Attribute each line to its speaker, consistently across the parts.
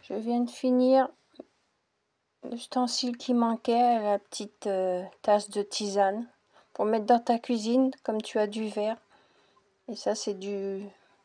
Speaker 1: Je viens de finir l'ustensile qui manquait, la petite tasse de tisane pour mettre dans ta cuisine, comme tu as du verre. Et ça, c'est du...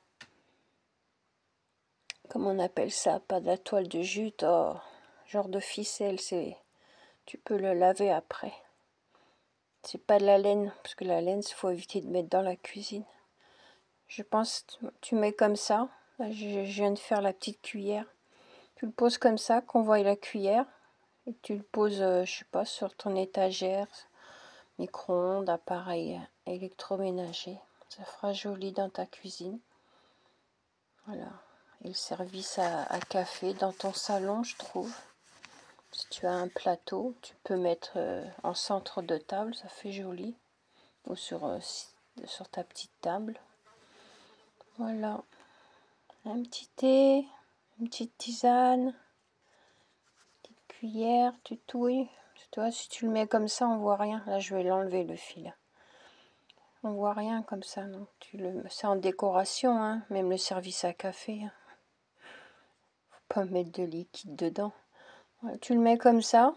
Speaker 1: Comment on appelle ça? Pas de la toile de jute, oh, genre de ficelle, c'est... Tu peux le laver après. C'est pas de la laine, parce que la laine, il faut éviter de mettre dans la cuisine. Je pense que tu mets comme ça. Là, je viens de faire la petite cuillère. Tu le poses comme ça, qu'on voit la cuillère. Et tu le poses, je sais pas, sur ton étagère, micro-ondes, appareil électroménager. Ça fera joli dans ta cuisine. Voilà. Et le service à café dans ton salon, je trouve. Si tu as un plateau, tu peux mettre en centre de table, ça fait joli. Ou sur ta petite table. Voilà. Un petit thé, une petite tisane, petite cuillère, tu touilles. Toi, si tu le mets comme ça, on voit rien. Là, je vais l'enlever le fil. On voit rien comme ça, non. C'est en décoration, hein. Même le service à café. Hein. Faut pas mettre de liquide dedans. Voilà, tu le mets comme ça.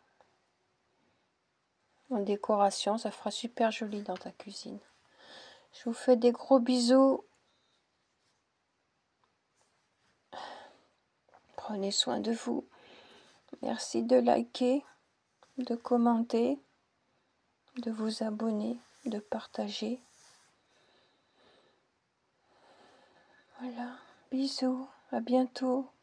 Speaker 1: En décoration, ça fera super joli dans ta cuisine. Je vous fais des gros bisous. Prenez soin de vous. Merci de liker, de commenter, de vous abonner, de partager. Voilà, bisous, à bientôt.